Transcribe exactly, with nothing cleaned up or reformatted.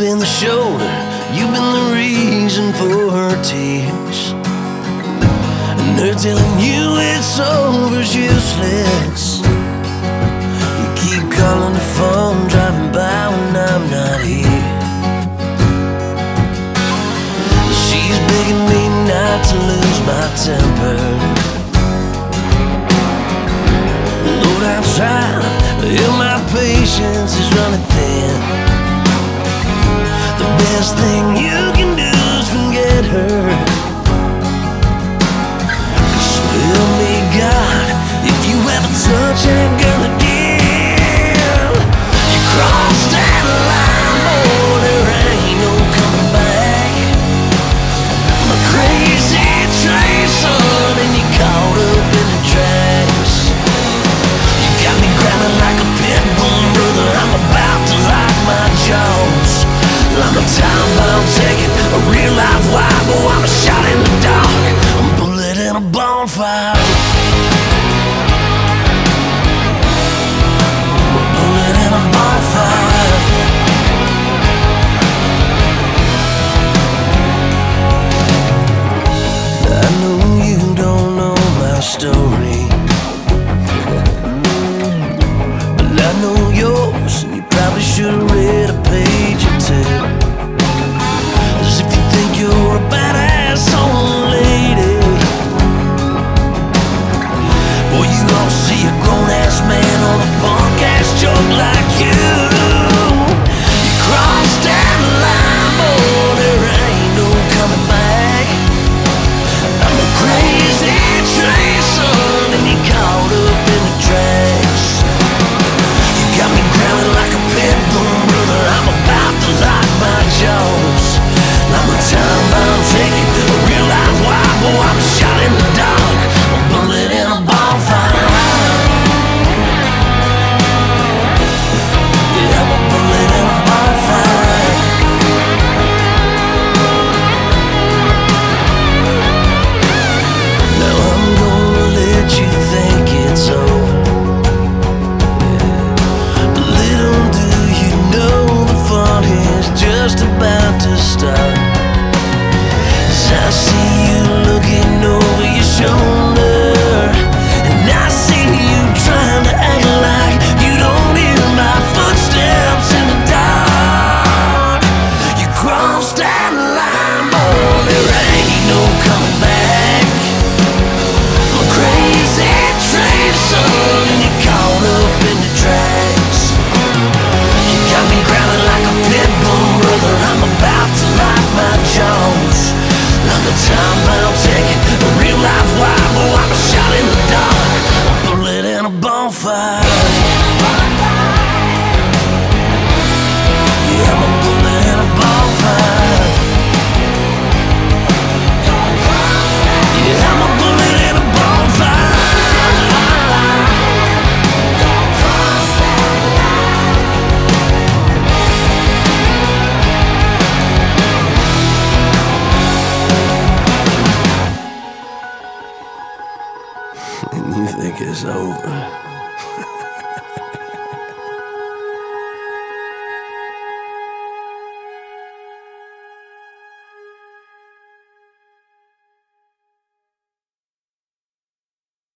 been the shoulder, you've been the reason for her tears. And her telling you it's over's useless. You keep calling the phone, driving by when I'm not here. She's begging me not to lose my temper. Lord, I'm trying, but my patience is running thin. The best thing you can do is forget her. So help me God, if you ever touch that girl again. You crossed that line, boy, there ain't no coming back. I'm a crazy train, son, and you caught up in the tracks. You got me growling like a pit bull, brother, I'm about to lock my jaws. I'm a time bomb taking a real life wild, boy, I'm a shot in the dark, I'm a bullet in a bonfire. I'm a bullet in a bonfire. I know you don't know my story, but I know yours, and you probably should have read a page or two. As if you think you're a badass old lady, boy, you don't see a grown-ass man on a punk-ass joke like you. You crossed that line, boy, there ain't no coming back. I'm a crazy train, son, and you caught up in the tracks. You got me growling like a pit bull, brother, I'm about to lock my jaws. I'm a time bomb taking a real life wild, boy, I'm a shot in the dark, I'm a bullet in a bonfire. Yeah, I'm a bullet in a bonfire. Now I'm gonna let you think it's over, yeah. But little do you know the fun is just about to start. I see you looking over your shoulder, and I see you trying to act like you don't hear my footsteps in the dark. You crossed that line, boy, there ain't no coming back. I'm a crazy train, son, and you caught up in the tracks. You got me growling like a pit bull, brother, I'm about to lock my jaws. I'm a time bomb taking a real life wild, boy, I'm a shot in the dark, a bullet in a bonfire. Yeah, I'm a bullet in a bonfire. Yeah, I'm a bullet in a bonfire. And you think it's over.